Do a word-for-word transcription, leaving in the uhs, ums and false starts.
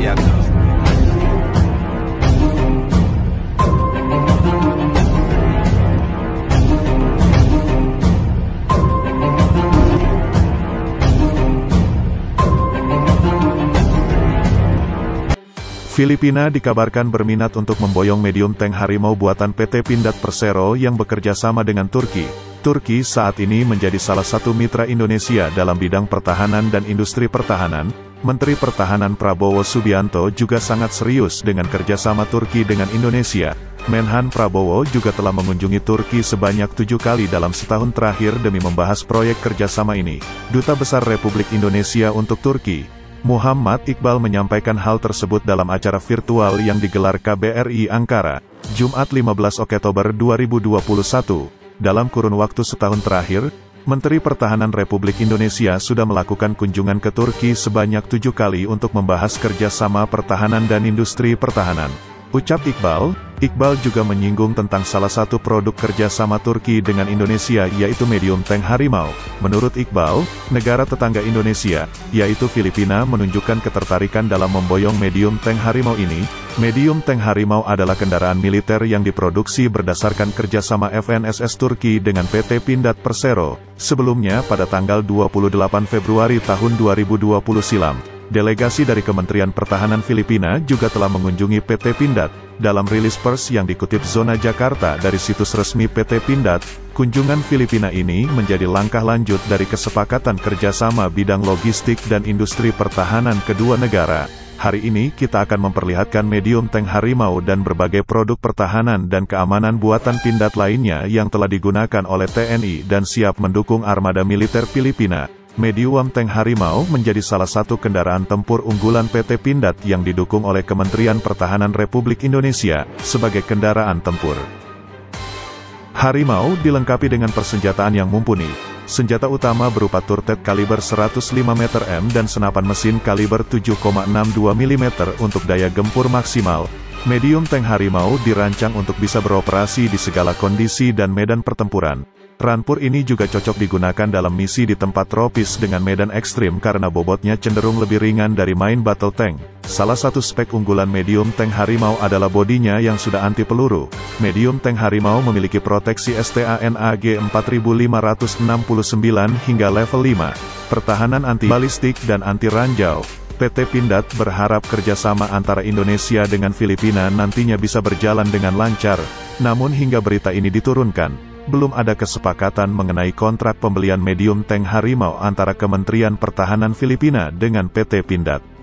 Subianto. Filipina dikabarkan berminat untuk memboyong medium tank Harimau buatan P T Pindad Persero yang bekerja sama dengan Turki. Turki saat ini menjadi salah satu mitra Indonesia dalam bidang pertahanan dan industri pertahanan. Menteri Pertahanan Prabowo Subianto juga sangat serius dengan kerjasama Turki dengan Indonesia. Menhan Prabowo juga telah mengunjungi Turki sebanyak tujuh kali dalam setahun terakhir demi membahas proyek kerjasama ini. Duta Besar Republik Indonesia untuk Turki, Muhammad Iqbal, menyampaikan hal tersebut dalam acara virtual yang digelar K B R I Ankara, Jumat lima belas Oktober dua ribu dua puluh satu. Dalam kurun waktu setahun terakhir, Menteri Pertahanan Republik Indonesia sudah melakukan kunjungan ke Turki sebanyak tujuh kali untuk membahas kerjasama pertahanan dan industri pertahanan. Ucap Iqbal, Iqbal juga menyinggung tentang salah satu produk kerjasama Turki dengan Indonesia yaitu medium tank Harimau. Menurut Iqbal, negara tetangga Indonesia, yaitu Filipina, menunjukkan ketertarikan dalam memboyong medium tank Harimau ini. Medium tank Harimau adalah kendaraan militer yang diproduksi berdasarkan kerjasama F N S S Turki dengan P T Pindad Persero. Sebelumnya pada tanggal dua puluh delapan Februari tahun dua ribu dua puluh silam, delegasi dari Kementerian Pertahanan Filipina juga telah mengunjungi P T Pindad. Dalam rilis pers yang dikutip Zona Jakarta dari situs resmi P T Pindad, kunjungan Filipina ini menjadi langkah lanjut dari kesepakatan kerjasama bidang logistik dan industri pertahanan kedua negara. Hari ini kita akan memperlihatkan medium tank Harimau dan berbagai produk pertahanan dan keamanan buatan Pindad lainnya yang telah digunakan oleh T N I dan siap mendukung armada militer Filipina. Medium tank Harimau menjadi salah satu kendaraan tempur unggulan P T Pindad yang didukung oleh Kementerian Pertahanan Republik Indonesia sebagai kendaraan tempur. Harimau dilengkapi dengan persenjataan yang mumpuni. Senjata utama berupa turret kaliber seratus lima meter M dan senapan mesin kaliber tujuh koma enam dua milimeter untuk daya gempur maksimal. Medium tank Harimau dirancang untuk bisa beroperasi di segala kondisi dan medan pertempuran. Rampur ini juga cocok digunakan dalam misi di tempat tropis dengan medan ekstrim karena bobotnya cenderung lebih ringan dari main battle tank. Salah satu spek unggulan medium tank Harimau adalah bodinya yang sudah anti peluru. Medium tank Harimau memiliki proteksi STANAG empat ribu lima ratus enam puluh sembilan hingga level lima, pertahanan anti-balistik dan anti-ranjau. P T Pindad berharap kerjasama antara Indonesia dengan Filipina nantinya bisa berjalan dengan lancar. Namun hingga berita ini diturunkan, belum ada kesepakatan mengenai kontrak pembelian medium tank Harimau antara Kementerian Pertahanan Filipina dengan P T Pindad.